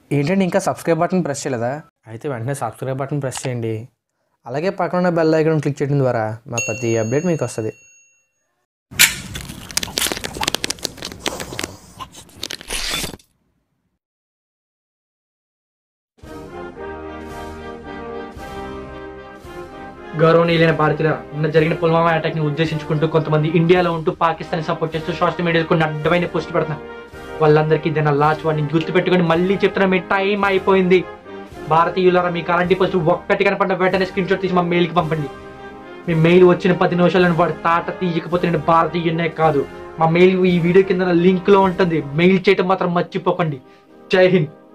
ఏంటంటే ఇంకా subscribe button press చేయలేదా? అయితే వెంటనే సబ్స్క్రైబ్ బటన్ ప్రెస్ చేయండి. అలాగే పక్కన ఉన్న బెల్ ఐకాన్ క్లిక్ చేయడం ద్వారా మా ప్రతి అప్డేట్ మీకు వస్తుంది. గౌరవనీయులైన భారతీయుల నిన్న జరిగిన పుల్వామా అటాక్ ని ఉద్దేశించుకుంటూ కొంతమంది ఇండియాలో ఉంటూ పాకిస్తాన్ సపోర్ట్ చేస్తూ సోషల్ మీడియాలో కొన్ని అడ్డమైన పోస్టులు పెడుతున్నారు. వాళ్ళందరికీ దాని లాస్ట్ వాడిని గుర్తు పెట్టుకొని మళ్ళీ చెప్తున్నా, మీ టైం అయిపోయింది. భారతీయులారా, మీకు అలాంటి పోస్టులు ఒక్కటి కనపడిన వెంటనే స్క్రీన్ షాట్ తీసి మా మెయిల్కి పంపండి. మీ మెయిల్ వచ్చిన 10 నిమిషాలను వాడు తాట తీయకపోతే నేను భారతీయునే కాదు. మా మెయిల్ ఈ వీడియో కింద లింక్ లో ఉంటుంది. మెయిల్ చేయడం మాత్రం మర్చిపోకండి. జై హింద్.